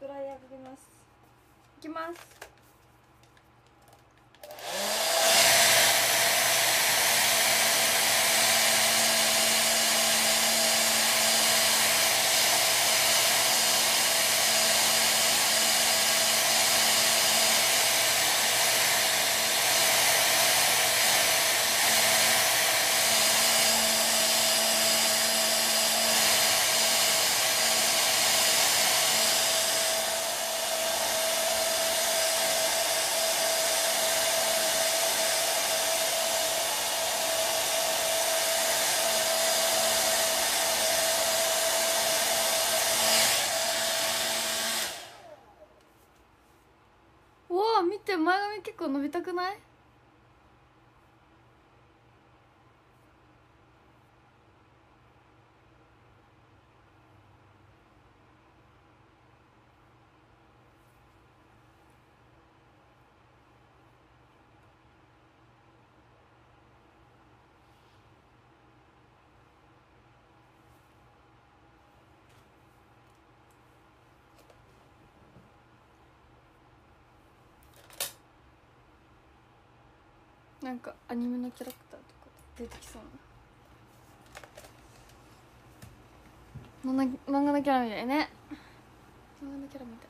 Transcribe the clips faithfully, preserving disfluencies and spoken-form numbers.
ドライヤーかけます。いきます。見て、前髪結構伸びたくない？なんかアニメのキャラクターとか出てきそうな漫画漫画のキャラみたいね。漫画のキャラみたい。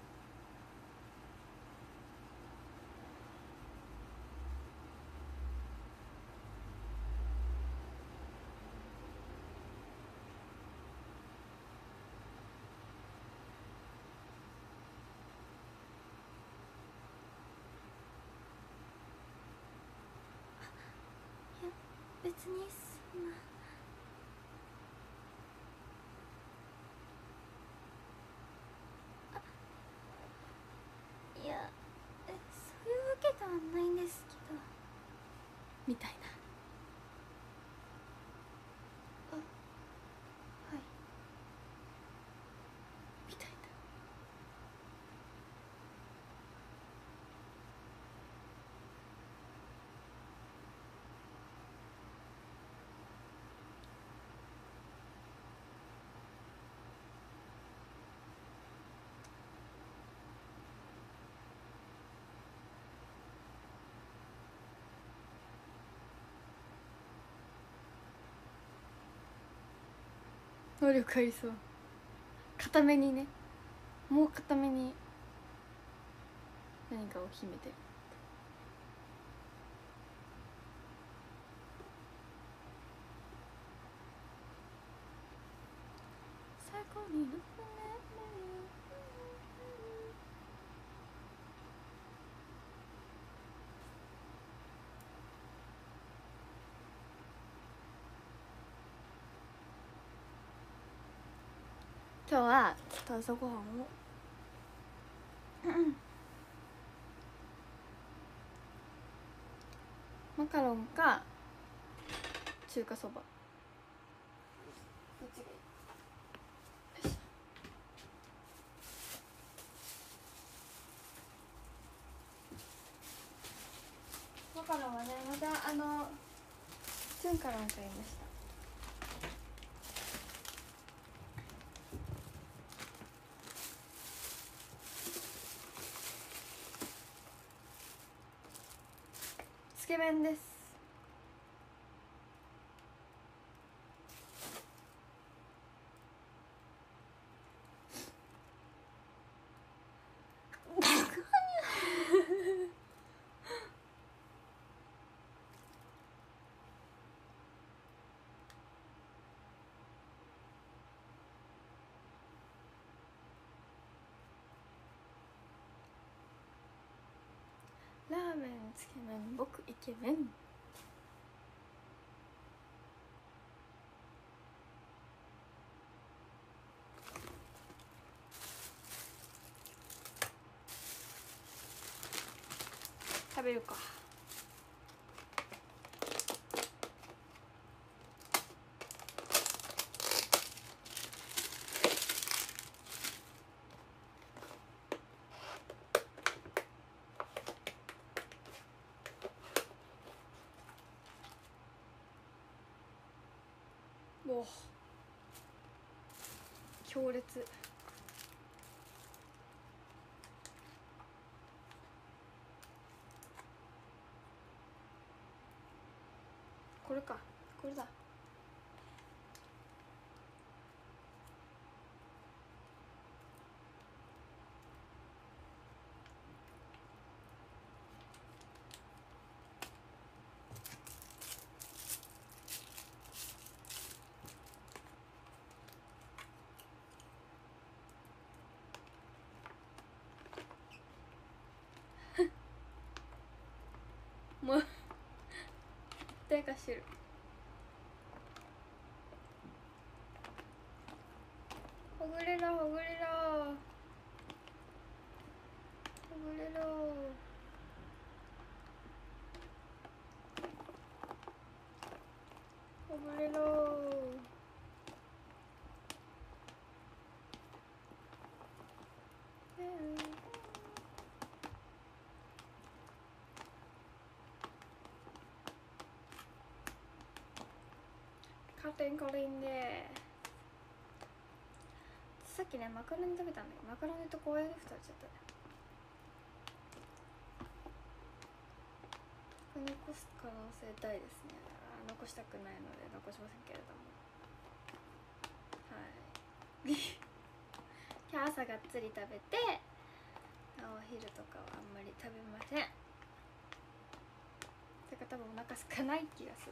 別にそんな。いや、え、そういうわけではないんですけどみたいな。あ、はいみたいな。能力ありそう。固めにね、もう固めに何かを秘めてる。最高にルフね。今日はちょっと朝ごはんをマカロンか中華そば、どっちがいい？よいしょ。マカロンはね、またあのチュンカロン買いました。つけ麺です。ラーメン、つけ麺、僕イケメン。食べるか。お、強烈。 れか、これだ。もう低下してる。ほぐれろほぐれろほぐれろ。ほぐれろ。カテンコリンでさっきねマカロニ食べたんだけど、マカロニと高野豆腐食べちゃったね。残す可能性大ですね。残したくないので残しませんけれども、はい今日朝がっつり食べて、お昼とかはあんまり食べません。それから多分お腹空かない気がする。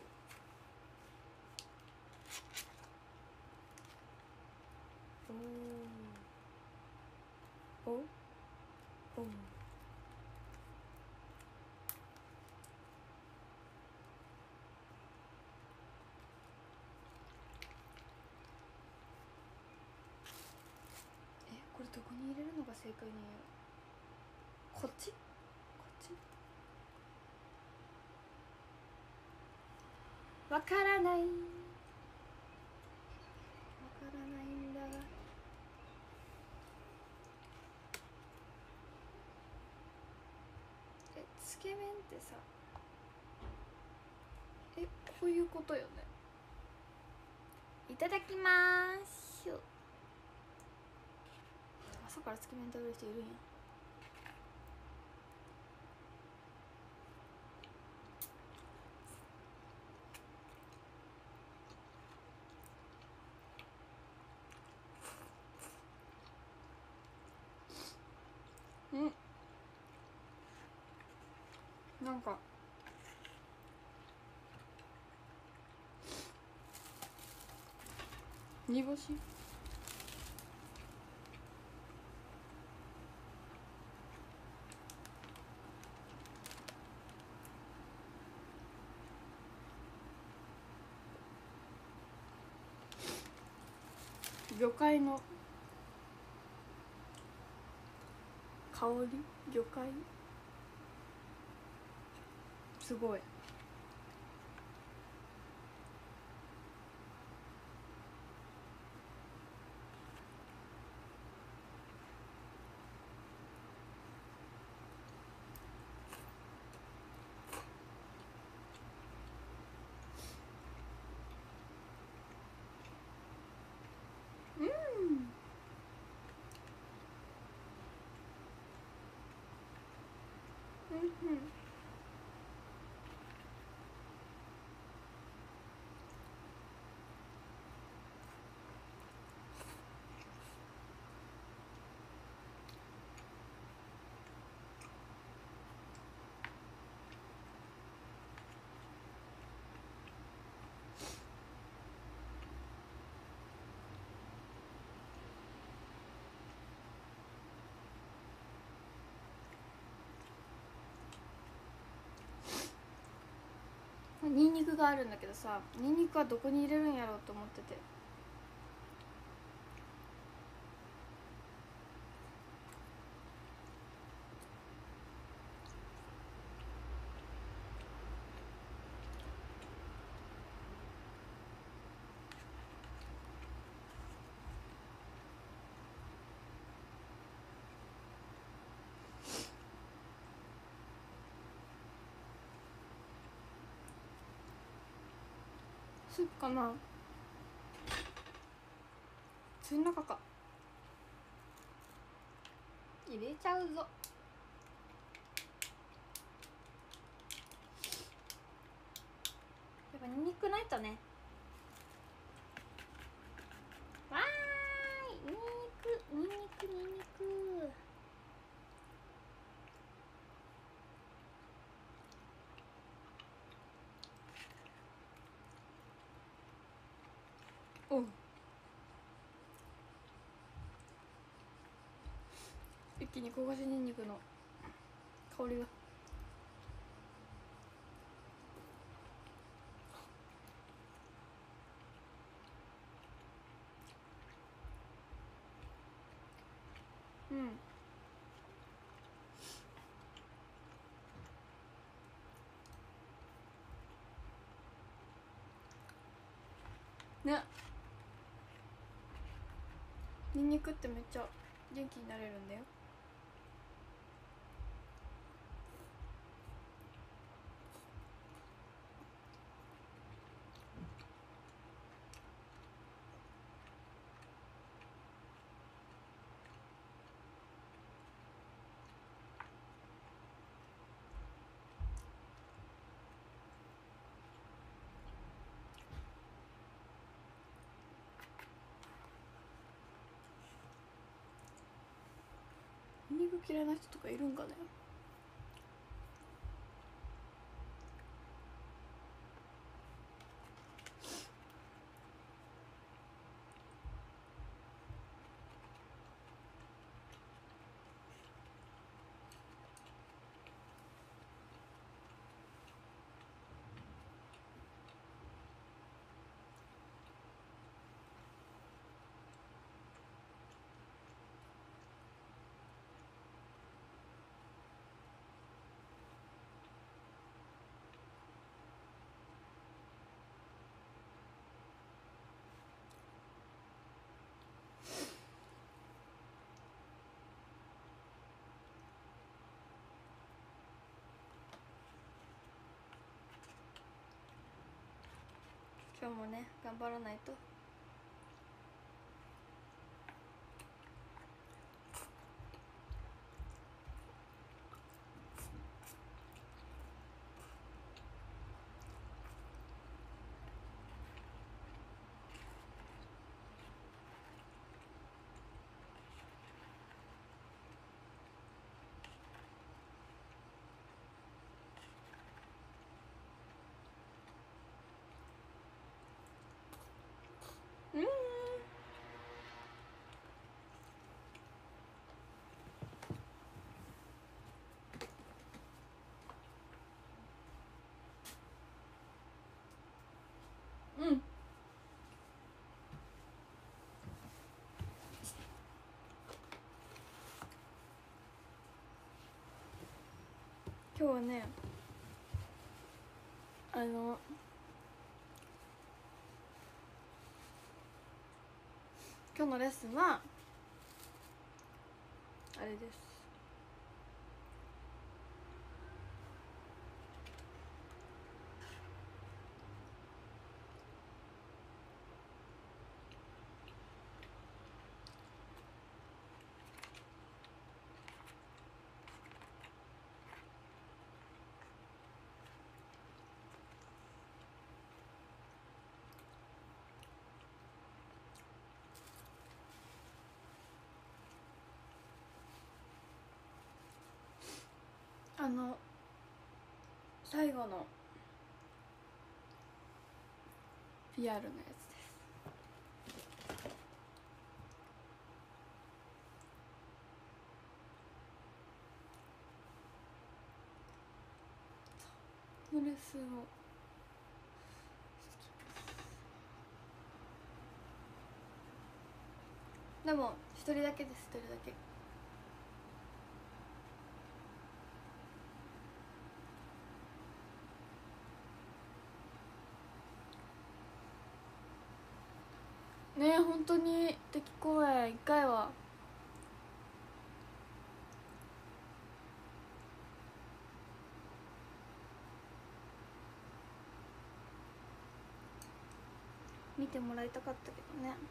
おおおおえ、これどこに入れるのが正解なんやろ。こっちこっちわからないわからないんだが、え、つけ麺ってさ、え、こういうことよね。いただきまーす。朝からつけ麺食べる人いるんや。うん、なんか煮干し魚介の香り、魚介すごい。うんうんうんニンニクがあるんだけどさ、ニンニクはどこに入れるんやろうと思ってて。スープかな、口の中か。入れちゃうぞ。やばぱニンニクないとね。わーい、ニンニクニンニクニンニク。おう、一気に焦がしニンニクの香りが。うんね、ニンニクってめっちゃ元気になれるんだよ。ニンニク嫌いな人とかいるんかね。今日もね頑張らないと。うん、うん、今日はね、あの今日のレッスンはあれです。あの最後の ピーアール のやつです。のレッスンをでも一人だけです。一人だけ。ねえ、本当に敵公演一回は見てもらいたかったけどね。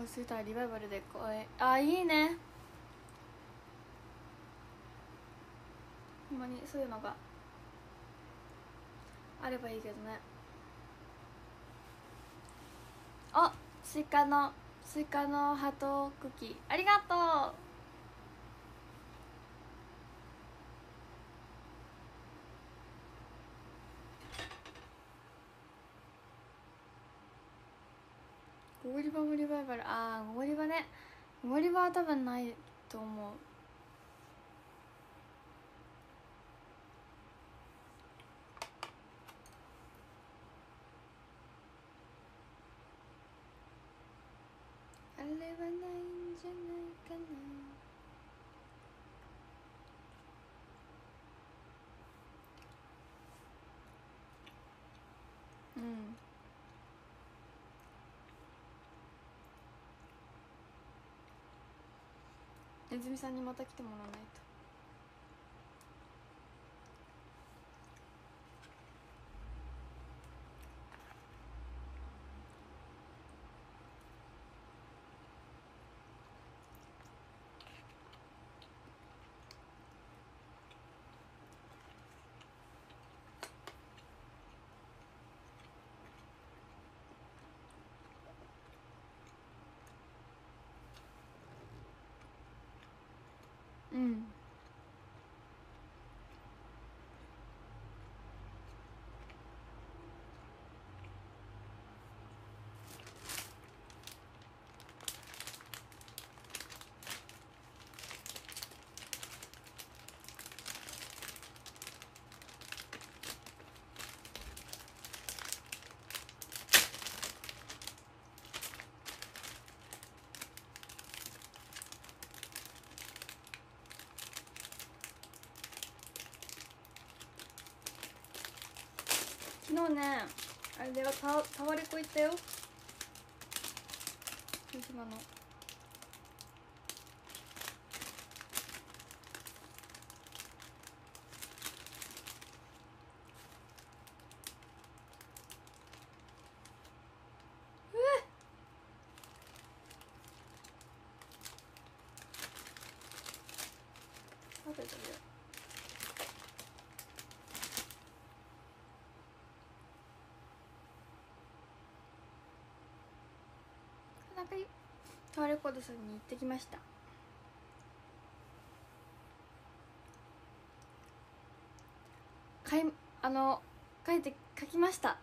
あそういったらリバイバルで公演、あいいね。ほんまにそういうのがあればいいけどね。あ、スイカのスイカのハートクッキーありがとう。ゴゴリバもリバイバル、ああゴゴリバね。ゴゴリバは多分ないと思う。あれはないんじゃないかな。うんねずみさんにまた来てもらわないと。うん昨日ねあれではタタワレコ行ったよ、広島の。食べてるよ。なんかタワレコードさんに行ってきました。かいあの書いて書きました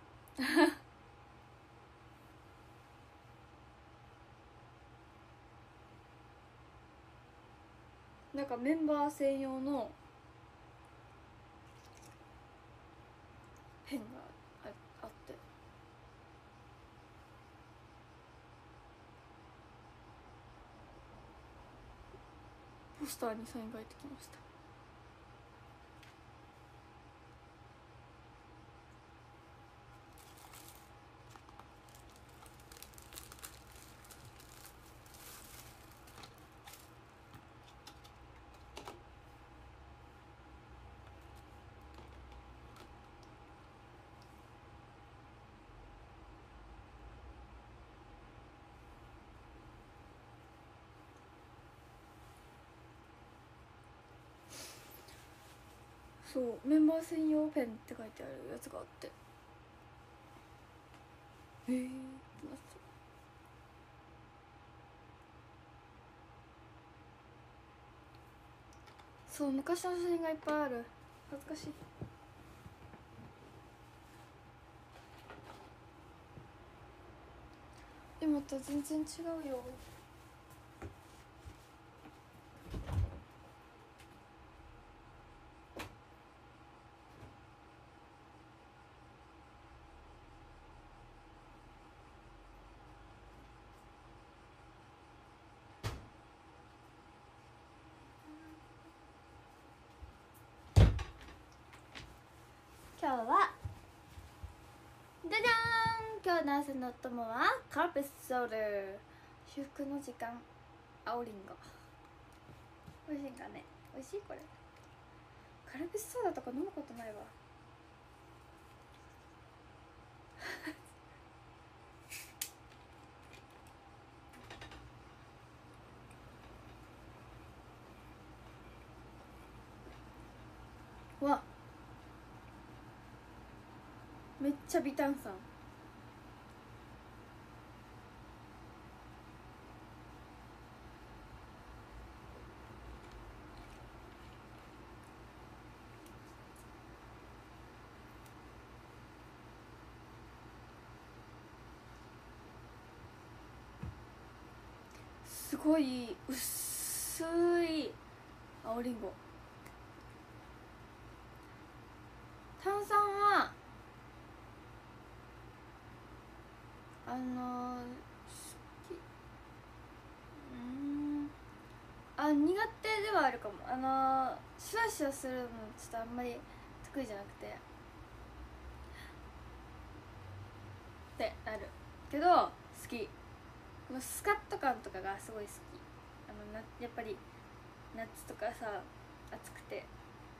なんかメンバー専用のペンが あ, あってポスターにサイン書いてきました。そうメンバー専用ペンって書いてあるやつがあって、えーってなってた。そう昔の写真がいっぱいある。恥ずかしい。今と全然違うよ。今日はじゃじゃーん、今日の朝のお供はカルピスソーダ至福の時間青りんご。美味しいかね。美味しいこれ。カルピスソーダとか飲むことないわわめっちゃ微炭酸。すごい薄い青りんご。炭酸はあのー、好きうんあ苦手ではあるかも。あのー、シュワシュワするのちょっとあんまり得意じゃなくてってなるけど好き。このスカッと感とかがすごい好き。あのなやっぱり夏とかさ暑くて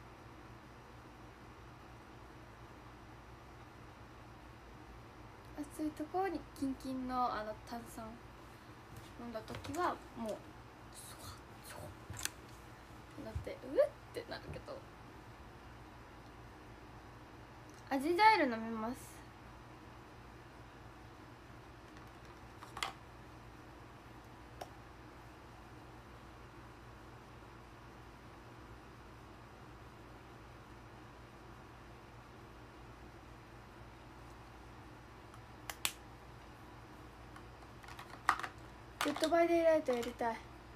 暑いところにキンキンのあの炭酸飲んだ時はもうスワッスワッってなってうえってなるけど味ダイル飲みます。グッドバイデイライトやりたい。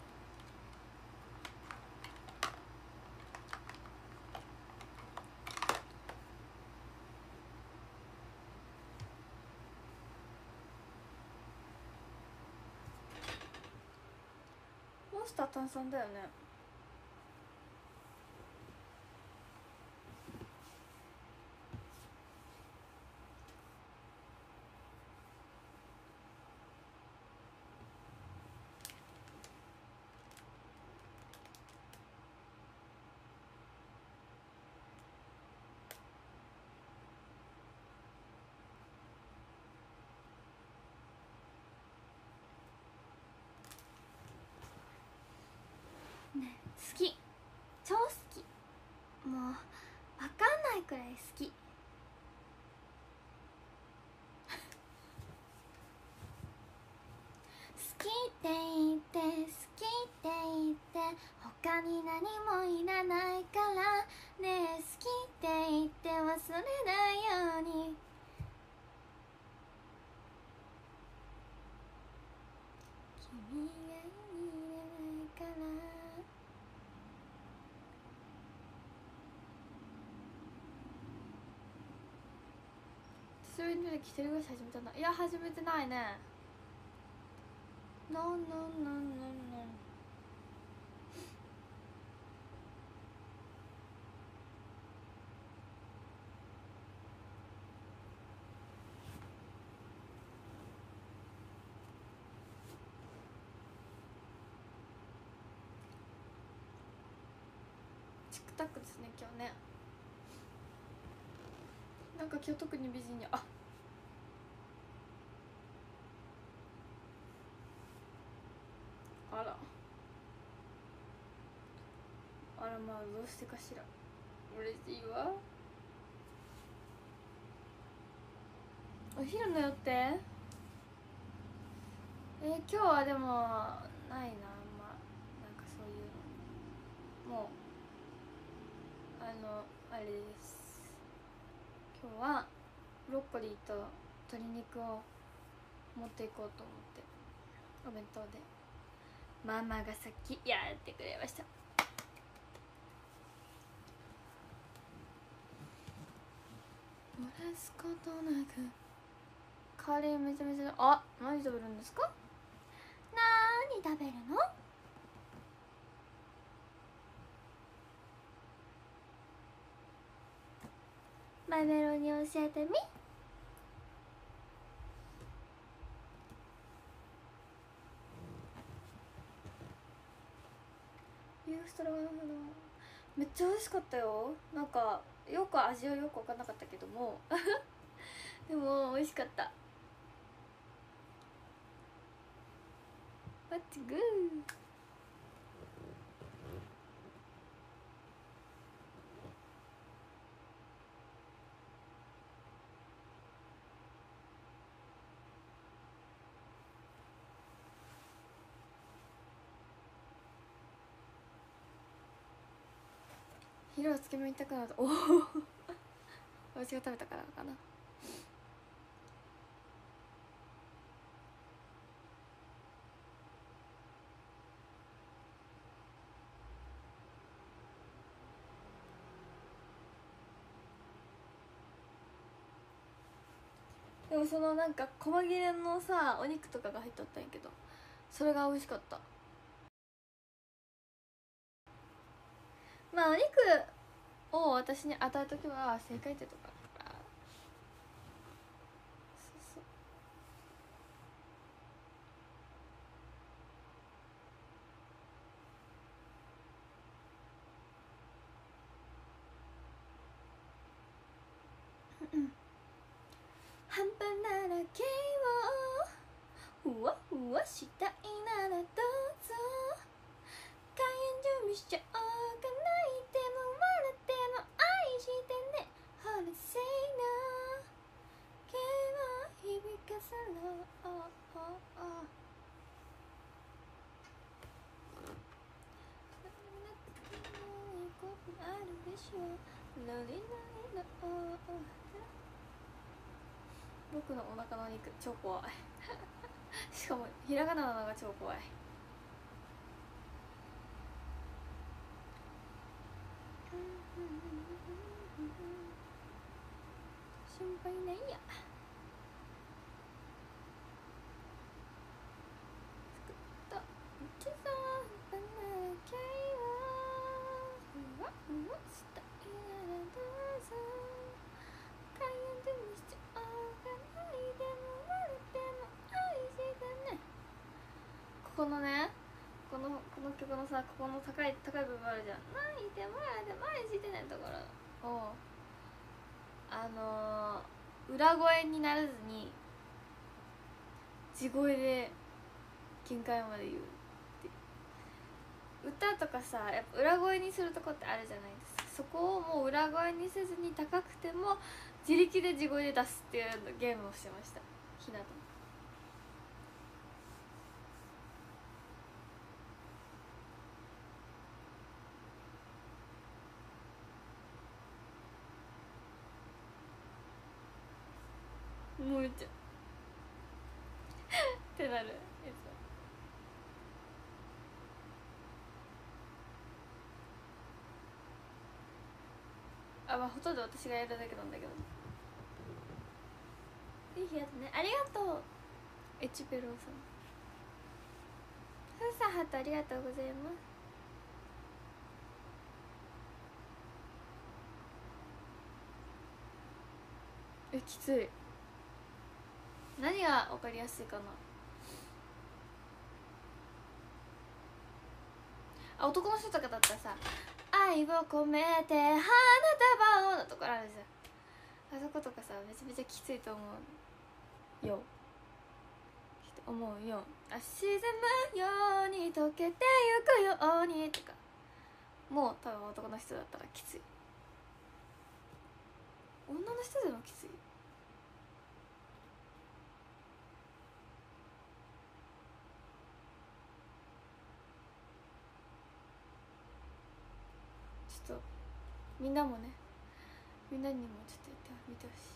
モンスター炭酸だよね。ね好き超好き。もう分かんないくらい好き。好きって言って好きって言って他に何もいらないからねえ好きって言って忘れないように君がいらないからそれで一人暮らし始めたの？いや始めてないね。No no no no no。チクタクですね今日ね。なんか今日特に美人にああらあらまあどうしてかしら。嬉しいわ。お昼の予定えー、今日はでもないな。あんまなんかそういうのもうあのあれです。今日はブロッコリーと鶏肉を持っていこうと思ってお弁当でママがさっきやってくれました。漏らすことなくカレーめちゃめちゃあ何食べるんですか？なーに食べるの？マイメロに教えてみ。ユーストロガノフのめっちゃ美味しかったよ。なんかよく味はよく分かんなかったけどもでも美味しかった。What's good? 昼はつけ麺行きたくなるとおお私が食べたからかな。でもそのなんか細切れのさお肉とかが入っとったんやけど、それが美味しかった。まあお肉を私に与えとけば正解ってとかだから。そうそう。半端ならけをふわふわしたいならどうぞ。開演準備しちゃおうか。泣いても笑っても愛してね。ほら say no 毛を響かせろ。あるでしょ。ロリロリの僕のお腹の肉超怖いしかもひらがななのが超怖い。心配ないや。作った一座離れけをふわふわしたいならどうぞ。開演準備しちゃおうか。泣いても笑っても愛してね。ここのね、このこの曲のさ、ここの高い高い部分あるじゃん。泣いても笑っても愛してねところをあのー、裏声にならずに地声で限界まで言うっていう。歌とかさやっぱ裏声にするとこってあるじゃないですか。そこをもう裏声にせずに高くても自力で地声で出すっていうゲームをしてました、ひなと。もうめっちゃってなるやつ。あ、まあほとんど私がやるだけなんだけど。いい日やつね、ありがとうエチペローさん。ふうさんハートありがとうございます。え、きつい。何が分かりやすいかな。あ、男の人とかだったらさ「愛を込めて花束を」のところあるじゃん。あそことかさめちゃめちゃきついと思うよ思うよ。あ、沈むように溶けてゆくようにとか、もう多分男の人だったらきつい。女の人でもきつい。ちょっとみんなもね、みんなにもちょっとやってみてほしい。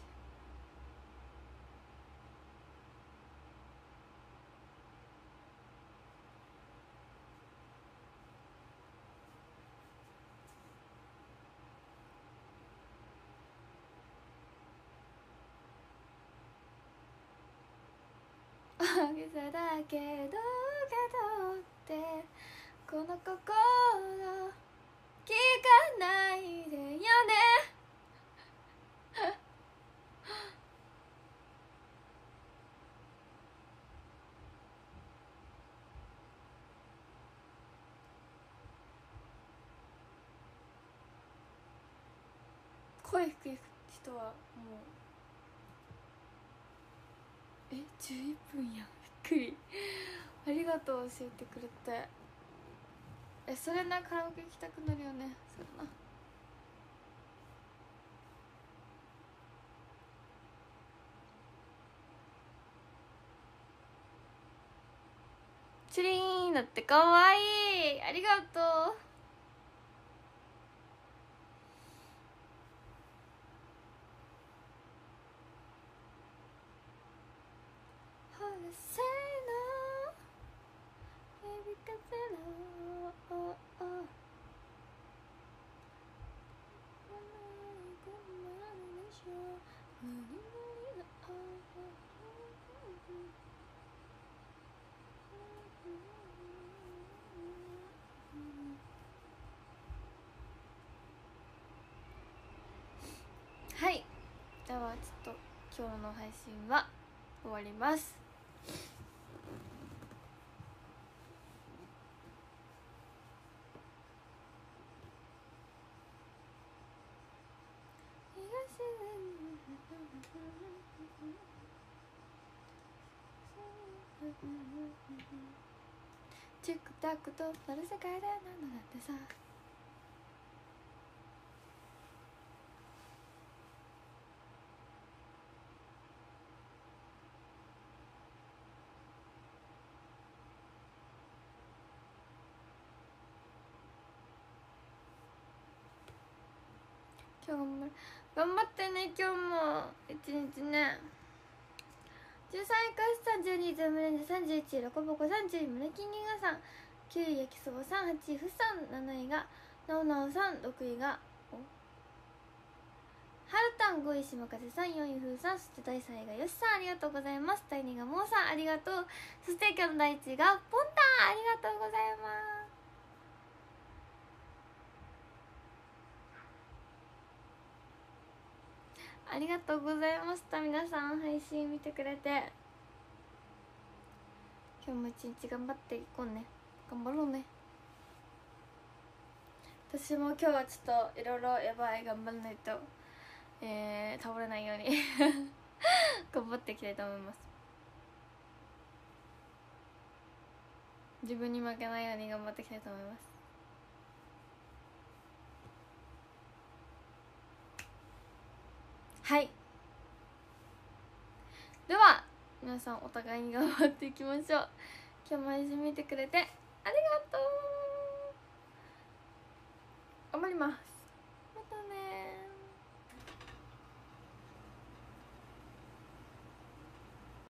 大げさだけど受け取ってこの心聞かないでよね声低い人はもうえじゅういっぷんやん、びっくりありがとう教えてくれて。え、それな、カラオケ行きたくなるよね。それな。チュリーンだってかわいい、ありがとう。 せの響かせろはい、ではちょっと今日の配信は終わります。チクタクとなる世界で何度だってさ、今日も頑張ってね。今日も一日ね、じゅうさんいカスさん、じゅうにズームレンジさん、じゅういちいロコボコさん、じゅうい胸キンギガさん、きゅうい焼きそばさん、はちいフさん、なないがなおなおさん、ろくいがおはるたん、ごい島風さん、よんいふうさん、そしてだいさんいがよしさん、ありがとうございます。だいにいがもうさん、ありがとう。そして今日のだいいちいがポンタン、ありがとうございます。ありがとうございました。皆さん配信見てくれて、今日も一日頑張っていこうね。頑張ろうね。私も今日はちょっといろいろやばい、頑張らないと、えー、倒れないように頑張っていきたいと思います。自分に負けないように頑張っていきたいと思います。はい、では皆さんお互いに頑張っていきましょう。今日も配信見てくれてありがとう。頑張ります。またね。